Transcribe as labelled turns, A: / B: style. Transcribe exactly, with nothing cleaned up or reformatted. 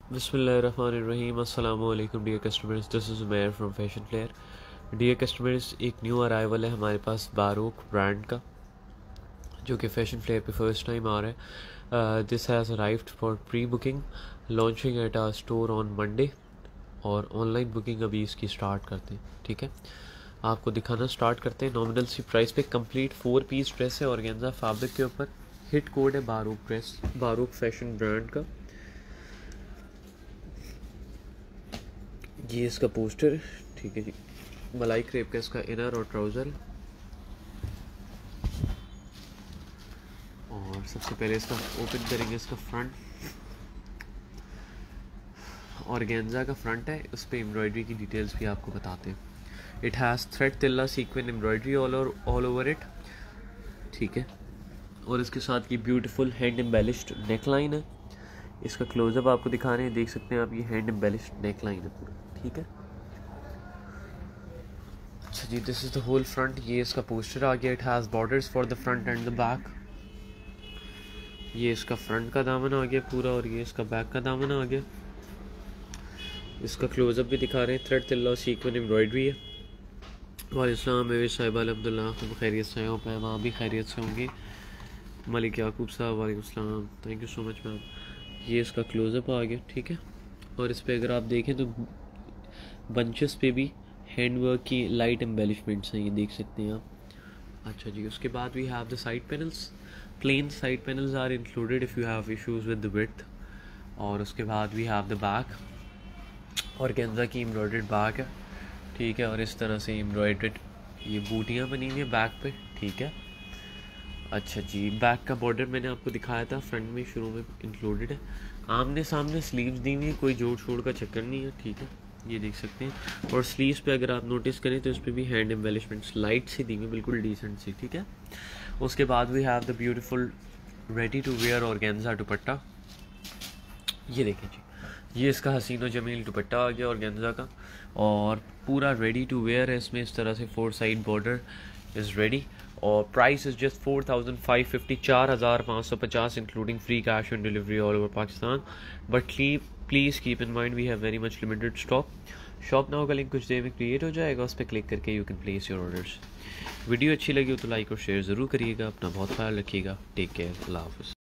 A: बिस्मिल्लाहिर्रहमानिर्रहीम। अस्सलाम वालेकुम dear customers, this is Umair from Fashion Flair. Dear customers, एक न्यू अराइवल है हमारे पास बारोक ब्रांड का, जो कि फैशन फ्लेयर पे फर्स्ट टाइम आ रहा है। This has arrived for pre booking, launching at our store on Monday, और ऑनलाइन बुकिंग अभी इसकी स्टार्ट करते हैं। ठीक है, आपको दिखाना स्टार्ट करते हैं। नॉमिनल सी प्राइस पे कंप्लीट फोर पीस ड्रेस है ऑर्गेन्जा फैब्रिक के ऊपर। हिट कोड है Baroque dress, Baroque fashion brand का। ये इसका पोस्टर, ठीक है जी। मलाई क्रेप का इसका इनर और ट्राउज़र, और सबसे पहले इसका ओपन करेंगे इसका फ्रंट। ऑर्गेन्जा का फ्रंट है, उस पर एम्ब्रॉयडरी की डिटेल्स भी आपको बताते हैं। It has thread tilla sequence embroidery all all over it. ठीक है, और इसके साथ ये beautiful hand embellished neck line है। इसका क्लोजअप आपको दिखा रहे हैं, देख सकते हैं आप, ये हैंड एम्बेलिश्ड नेक लाइन है पूरा। ठीक है, अच्छा जी, this is the whole front. ये इसका पोस्टर आ गया। It has borders for the front and the back. ये इसका फ्रंट का दामन आ गया पूरा, और ये इसका बैक का दामन आ गया। इसका क्लोजअप भी दिखा रहे हैं, थ्रेड तिल्ला सीक्वेंस एम्ब्रॉयडरी है। वालेकुम मेरे साहिब अलहमदिल्ला, खूब खैरियत से हो पाए, वहाँ भी खैरियत से होंगे। मलिक याकूब साहब वालेकुम सलाम, thank you so much ma'am. ये इसका क्लोजअप आ गया। ठीक है, और इस पर अगर आप देखें तो बंचेस पे भी हैंडवर्क की लाइट एम्बेलिशमेंट्स हैं, ये देख सकते हैं आप। अच्छा जी, उसके बाद we have the side panels. Plain side panels are included if you have issues with the width. और उसके बाद we have the back, organza की एम्ब्रॉयडर्ड बैक है। ठीक है, और इस तरह से एम्ब्रॉयडर्ड ये बूटियाँ बनी हुई हैं बैक पे। ठीक है, अच्छा जी, बैक का बॉर्डर मैंने आपको दिखाया था, फ्रंट में शुरू में इंक्लूडेड है। आमने सामने स्लीव्स दी हुई है, कोई जोड़ छोड़ का चक्कर नहीं है। ठीक है, ये देख सकते हैं। और स्लीव्स पे अगर आप नोटिस करें तो इस पर भी हैंड एम्बेलिशमेंट्स लाइट सी दी हुई, बिल्कुल डिसेंट सी। ठीक है, उसके बाद we have the beautiful ready to wear organza dupatta. ये देखें जी, ये इसका हसीन और जमील दुपट्टा आ गया ऑर्गेन्जा का, और पूरा रेडी टू वेयर है। इसमें इस तरह से four side border is ready, और price is just four thousand five fifty, चार हज़ार पाँच सौ पचास, including free cash on delivery all over Pakistan. But please keep in mind we have very much limited stock. Shop now का link कुछ देर में क्रिएट हो जाएगा, उस पर क्लिक करके you can place your orders. Video अच्छी लगी हो तो लाइक और शेयर ज़रूर करिएगा। अपना बहुत ख्याल रखिएगा। टेक केयर, अल्लाह हाफ़िज़।